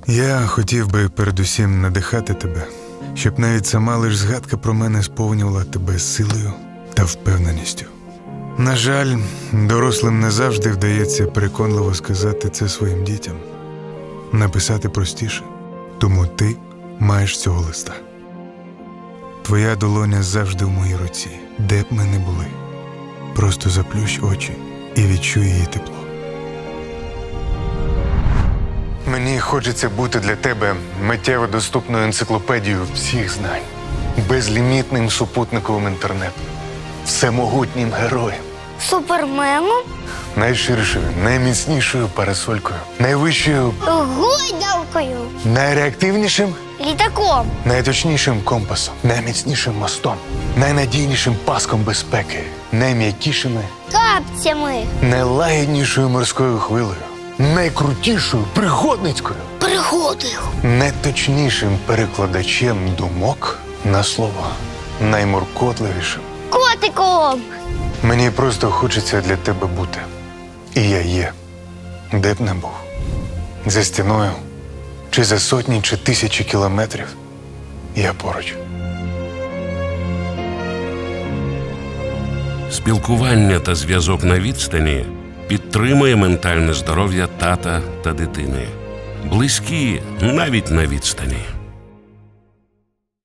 Я хотів би передусім надихати тебе, щоб навіть сама лиш згадка про мене сповнювала тебе силою та впевненістю. На жаль, дорослим не завжди вдається переконливо сказати це своїм дітям. Написати простіше, тому ти маєш цього листа. Твоя долоня завжди в моїй руці, де б ми не були. Просто заплющ очі і відчуй її тепло. Мені хочеться бути для тебе миттєво доступною енциклопедією всіх знань, безлімітним супутниковим інтернетом, всемогутнім героєм, Суперменом? найширшою, найміцнішою парасолькою, найвищою, Гойдалкою. найреактивнішим, Літаком. найточнішим компасом, найміцнішим мостом, найнадійнішим паском безпеки, найм'якішими, Капцями. найлагіднішою морською хвилею, найкрутішою пригодницькою, Пригодою. найточнішим перекладачем думок на слово, наймуркотливішим. Котиком. Мені просто хочеться для тебе бути. І я є, де б не був. За стіною, чи за сотні, чи тисячі кілометрів, я поруч. Спілкування та зв'язок на відстані підтримує ментальне здоров'я тата та дитини. Близькі навіть на відстані.